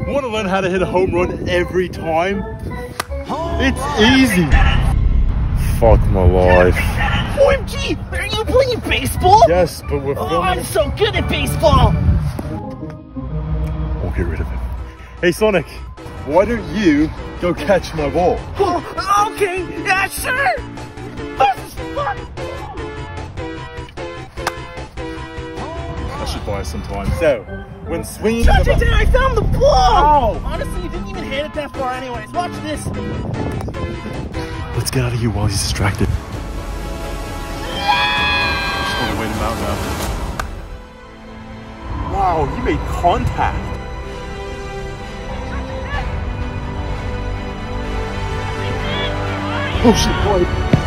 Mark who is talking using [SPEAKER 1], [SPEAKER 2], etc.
[SPEAKER 1] Want to learn how to hit a home run every time? It's easy. Fuck my life.
[SPEAKER 2] OMG, are you playing baseball?
[SPEAKER 1] Yes, but we're filming.
[SPEAKER 2] Oh, I'm so good at baseball.
[SPEAKER 1] We'll get rid of him. Hey Sonic, why don't you go catch my ball?
[SPEAKER 2] Oh, okay, yeah, sure. This is fun.
[SPEAKER 1] I should buy it sometime. So, when swinging
[SPEAKER 2] Chuchington, I found the ball!
[SPEAKER 1] Ow.
[SPEAKER 2] Honestly, you didn't even hit it that far anyways. Watch this.
[SPEAKER 1] Let's get out of here while he's distracted. Just want to wait him out now. Wow, you made contact. Oh shit, boy.